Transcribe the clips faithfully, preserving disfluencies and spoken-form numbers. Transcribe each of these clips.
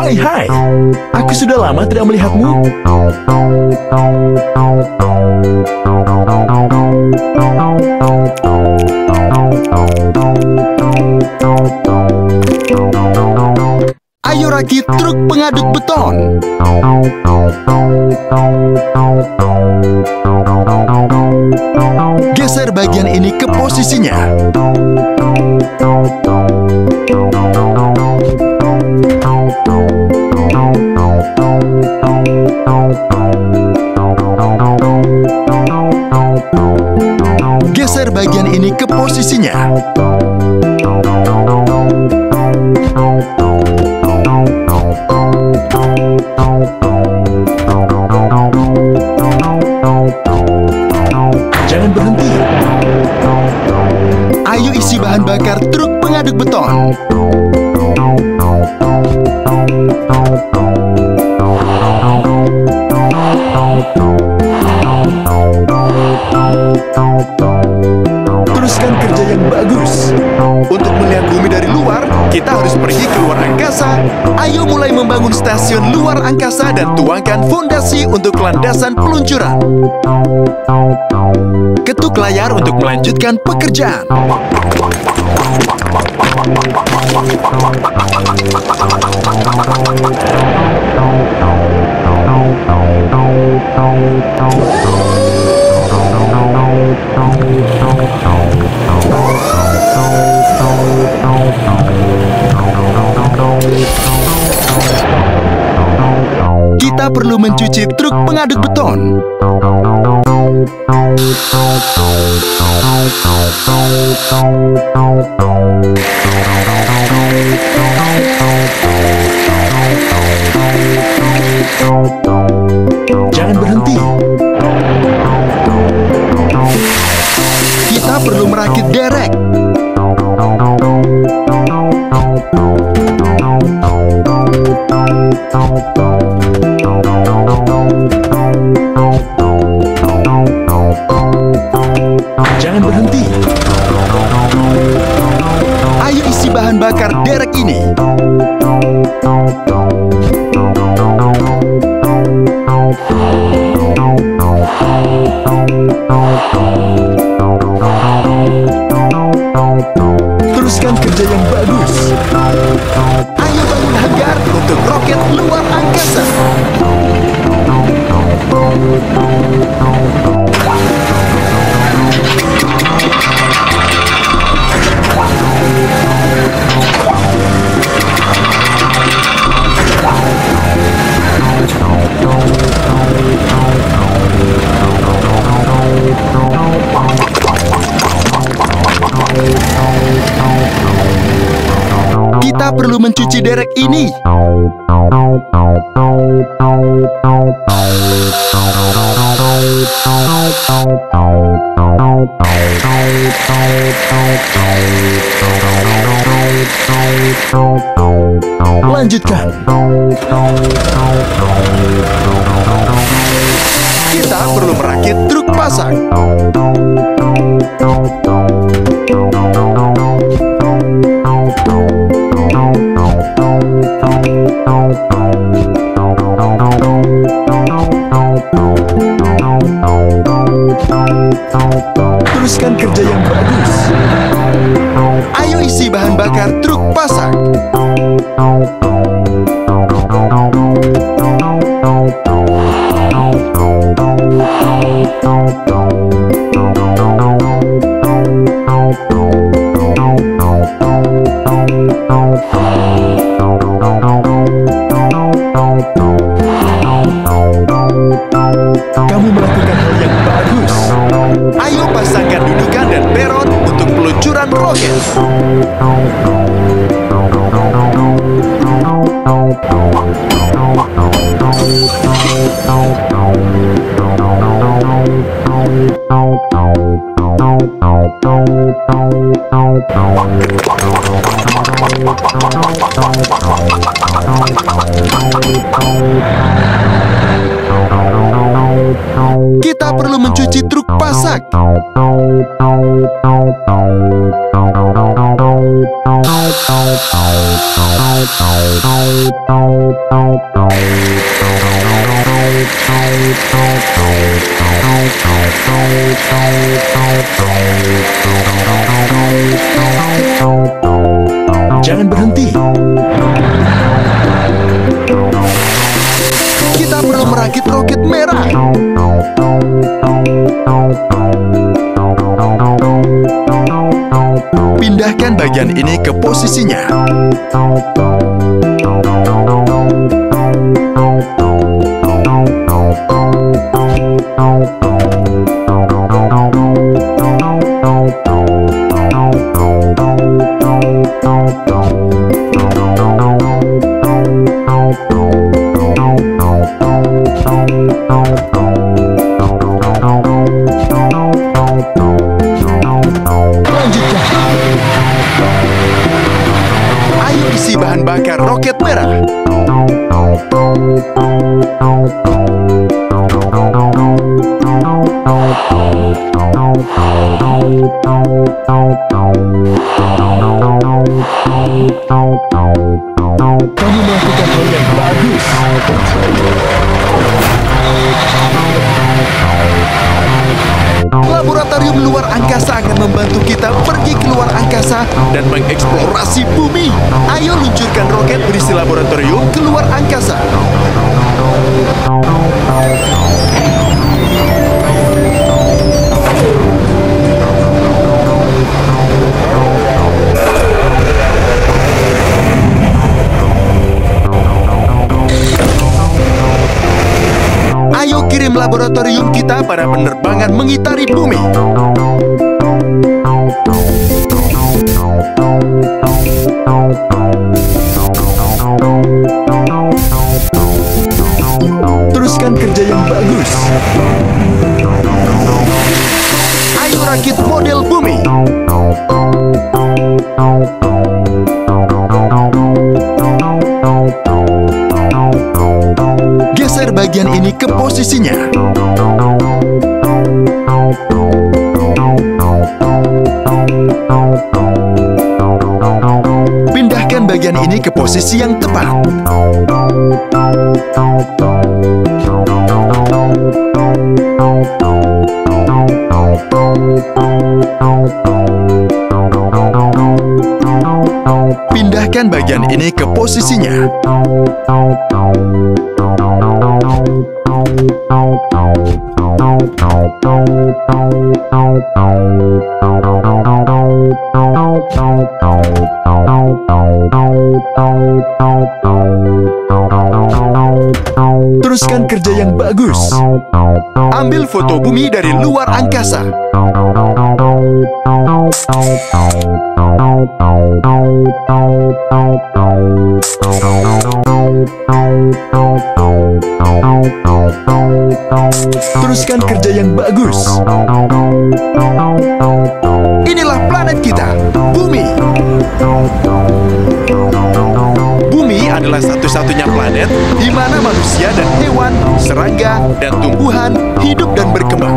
Hai hai, aku sudah lama tidak melihatmu. Ayo rakit truk pengaduk beton. Geser bagian ini ke posisinya. Geser bagian ini ke posisinya. Jangan berhenti. Ayo isi bahan bakar truk pengaduk beton. Teruskan kerja yang bagus. Untuk melihat bumi dari luar, kita harus pergi ke luar angkasa. Ayo mulai membangun stasiun luar angkasa dan tuangkan fondasi untuk landasan peluncuran. Ketuk layar untuk melanjutkan pekerjaan. Kita perlu mencuci truk pengaduk beton. Jangan berhenti. Kita perlu merakit derek. Jangan berhenti. Ayo isi bahan bakar derek ini. Teruskan kerja yang bagus. Ayo bangun hanggar untuk roket luar angkasa. Kita perlu mencuci derek ini. Lanjutkan. Kita perlu merakit truk pasang. Teruskan kerja yang bagus. Ayo isi bahan bakar truk pasang. Kamu melakukan hal yang bagus. Ayo pasangkan dudukan dan peron untuk peluncuran roket. Kita perlu mencuci truk pasak. Jangan berhenti. Kita perlu merakit roket merah. Pindahkan bagian ini ke posisinya. Ayo isi bahan bakar roket merah. Kamu melakukan hal yang bagus. Laboratorium luar angkasa akan membantu kita pergi ke luar angkasa dan mengeksplorasi bumi. Ayo luncurkan roket berisi laboratorium ke luar angkasa. Ayo kirim laboratorium kita pada penerbangan mengitari bumi. Teruskan kerja yang bagus. Ayo rakit model bumi. Geser bagian ini ke posisinya. Pindahkan bagian ini ke posisi yang tepat. Pindahkan bagian ini ke posisinya. Teruskan kerja yang bagus. Ambil foto bumi dari luar angkasa. Teruskan kerja yang bagus. Inilah planet kita, Bumi. Bumi adalah satu-satunya planet di mana manusia dan hewan, serangga, dan tumbuhan hidup dan berkembang.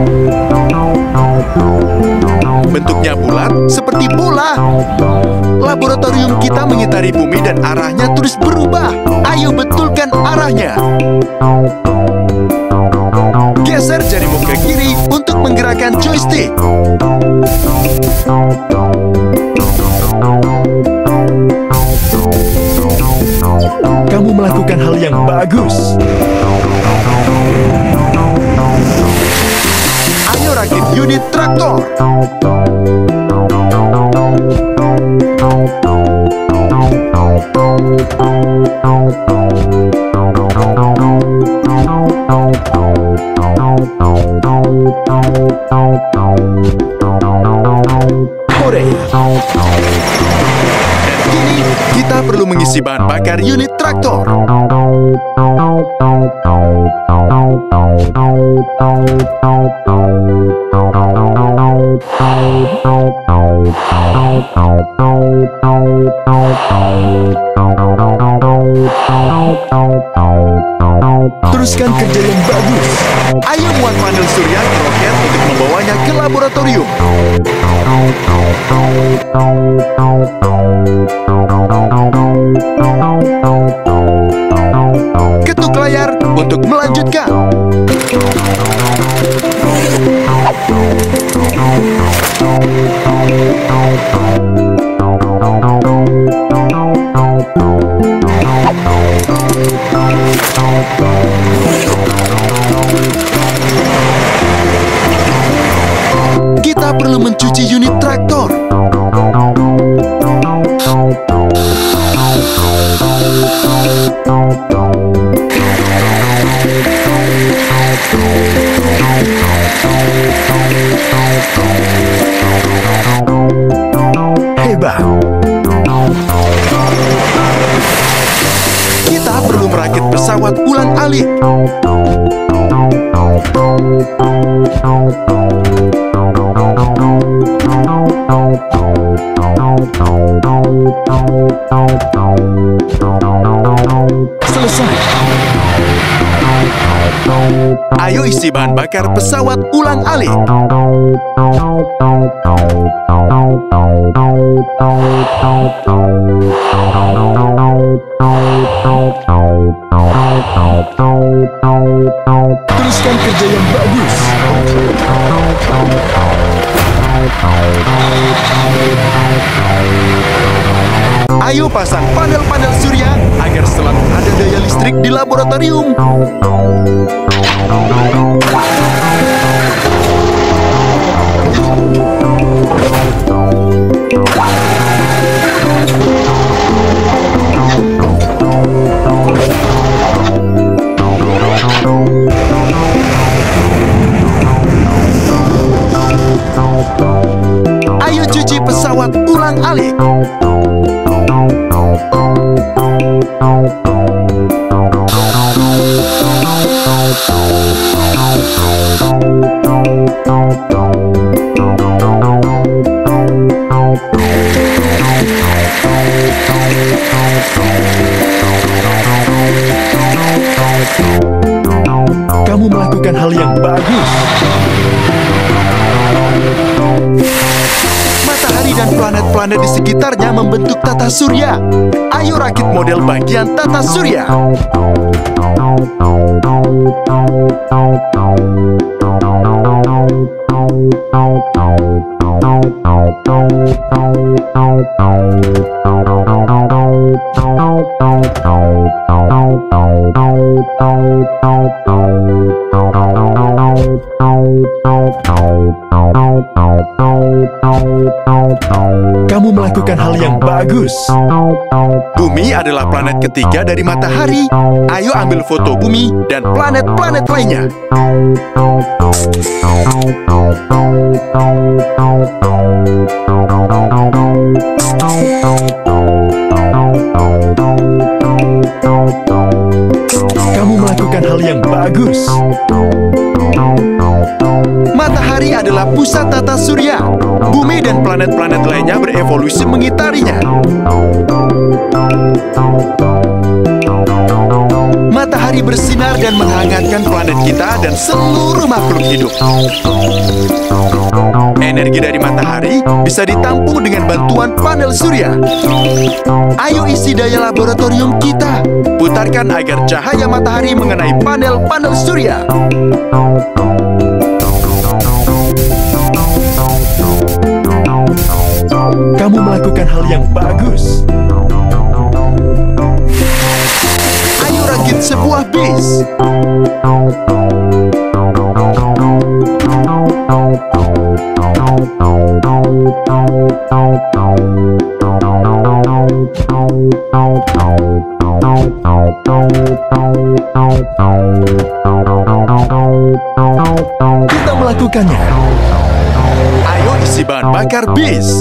Bentuknya bulat seperti bola. Laboratorium kita mengitari bumi dan arahnya terus berubah. Ayo betulkan arahnya. Geser jarimu ke kiri untuk menggerakkan joystick. Kamu melakukan hal yang bagus. Ayo rakit unit traktor. Hore. Dan kini kita perlu mengisi bahan bakar unit traktor. Teruskan kerja yang bagus. Ayo muat panel surya ke roket untuk membawanya ke laboratorium. Kita perlu mencuci unit traktor. Hebat. Kita perlu merakit pesawat ulang-alik. Selesai. Ayo isi bahan bakar pesawat ulang-alik. Teruskan kerja yang bagus. Ayo pasang panel-panel surya agar selalu ada daya listrik di laboratorium. Ayo cuci pesawat ulang-alik. Kamu melakukan hal yang bagus. Matahari dan planet-planet di sekitarnya membentuk tata surya. Ayo rakit model bagian tata surya. Kamu melakukan hal yang bagus. Bumi adalah planet ketiga dari matahari. Ayo ambil foto bumi dan planet-planet lainnya. Kamu melakukan hal yang bagus. Matahari adalah pusat tata surya. Bumi dan planet-planet lainnya berevolusi mengitarinya. Matahari bersinar dan menghangatkan planet kita dan seluruh makhluk hidup. Energi dari matahari bisa ditampung dengan bantuan panel surya. Ayo isi daya laboratorium kita. Putarkan agar cahaya matahari mengenai panel-panel surya. Kamu melakukan hal yang bagus. Ayo rakit sebuah bis. Kita melakukannya. Ayo isi bahan bakar bis.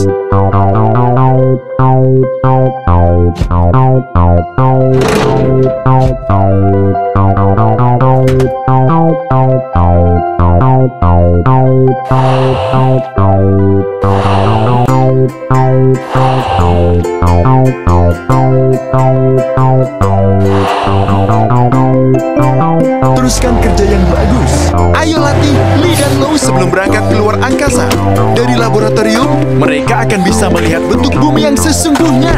Teruskan kerja yang bagus. Ayo latih Lee dan Low sebelum berangkat keluar angkasa. Dari laboratorium, mereka akan bisa melihat bentuk bumi yang sesungguhnya.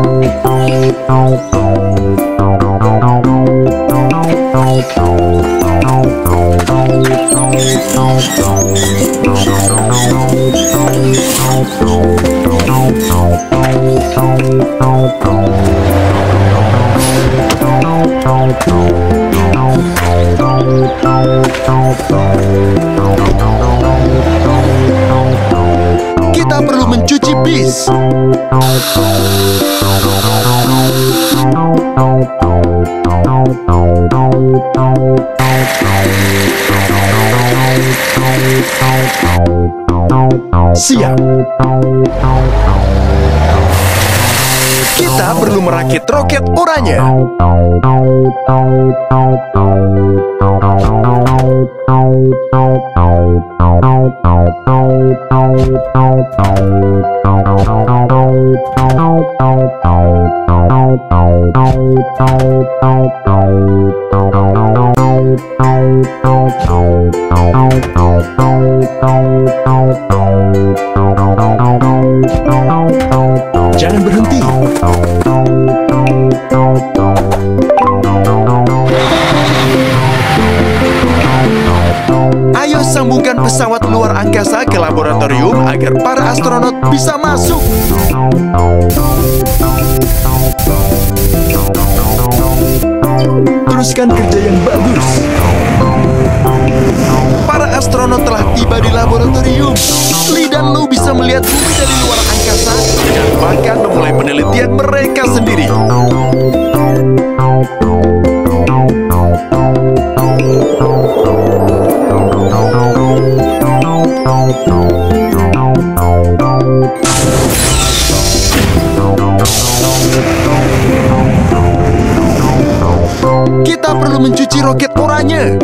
Thank you. Kita perlu mencuci bis. Siap. Kita perlu merakit roket oranye. Jangan berhenti. Ayo sambungkan pesawat luar angkasa ke laboratorium agar para astronot bisa masuk. Teruskan kerja yang bagus. Para astronot telah tiba di laboratorium. Lee dan Lu bisa melihat bumi dari luar angkasa dan bahkan memulai penelitian mereka sendiri. Kita perlu mencuci roket oranye.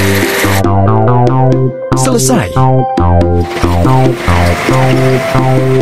Selesai.